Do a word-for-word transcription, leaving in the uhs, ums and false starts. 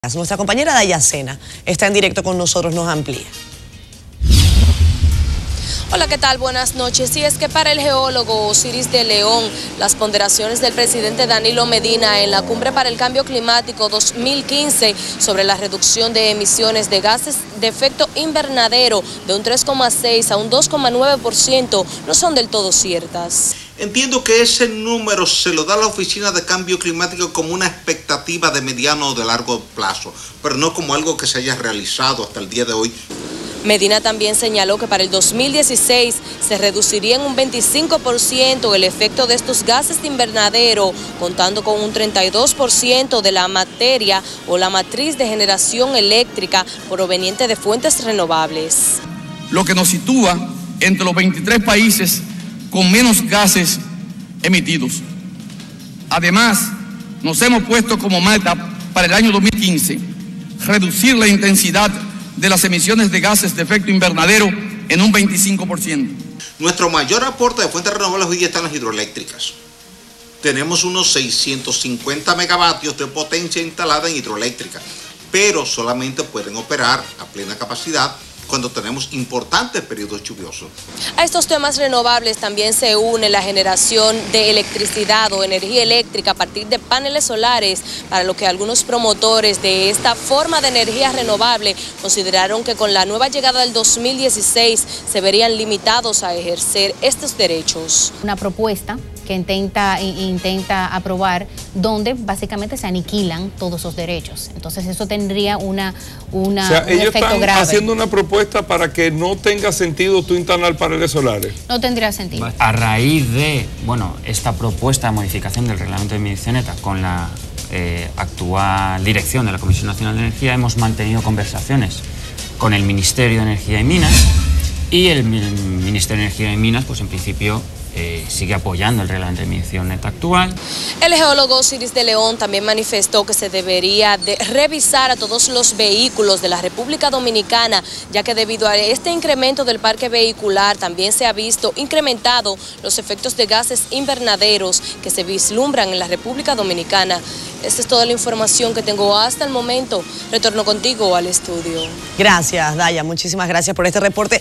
Nuestra compañera Dayacena está en directo con nosotros, nos amplía. Hola, ¿qué tal? Buenas noches. Sí, es que para el geólogo Osiris de León, las ponderaciones del presidente Danilo Medina en la Cumbre para el Cambio Climático dos mil quince sobre la reducción de emisiones de gases de efecto invernadero de un tres coma seis a un dos coma nueve por ciento no son del todo ciertas. Entiendo que ese número se lo da la Oficina de Cambio Climático como una expectativa de mediano o de largo plazo, pero no como algo que se haya realizado hasta el día de hoy. Medina también señaló que para el dos mil dieciséis se reduciría en un veinticinco por ciento el efecto de estos gases de invernadero, contando con un treinta y dos por ciento de la materia o la matriz de generación eléctrica proveniente de fuentes renovables. Lo que nos sitúa entre los veintitrés países con menos gases emitidos. Además, nos hemos puesto como meta para el año dos mil quince reducir la intensidad de las emisiones de gases de efecto invernadero en un veinticinco por ciento. Nuestro mayor aporte de fuentes renovables hoy día están las hidroeléctricas. Tenemos unos seiscientos cincuenta megavatios de potencia instalada en hidroeléctrica, pero solamente pueden operar a plena capacidad cuando tenemos importantes periodos lluviosos. A estos temas renovables también se une la generación de electricidad o energía eléctrica a partir de paneles solares, para lo que algunos promotores de esta forma de energía renovable consideraron que con la nueva llegada del dos mil dieciséis se verían limitados a ejercer estos derechos. Una propuesta que intenta, intenta aprobar donde básicamente se aniquilan todos esos derechos. Entonces eso tendría una, una, o sea, un ellos efecto están grave. haciendo una propuesta para que no tenga sentido tú instalar paneles solares. No tendría sentido. A raíz de, bueno, esta propuesta de modificación del reglamento de medición neta con la eh, actual dirección de la Comisión Nacional de Energía, hemos mantenido conversaciones con el Ministerio de Energía y Minas, y el, el Ministerio de Energía y Minas, pues en principio, Eh, sigue apoyando el reglamento de medición neta actual. El geólogo Osiris de León también manifestó que se debería de revisar a todos los vehículos de la República Dominicana, ya que debido a este incremento del parque vehicular también se ha visto incrementado los efectos de gases invernaderos que se vislumbran en la República Dominicana. Esta es toda la información que tengo hasta el momento. Retorno contigo al estudio. Gracias, Daya, muchísimas gracias por este reporte.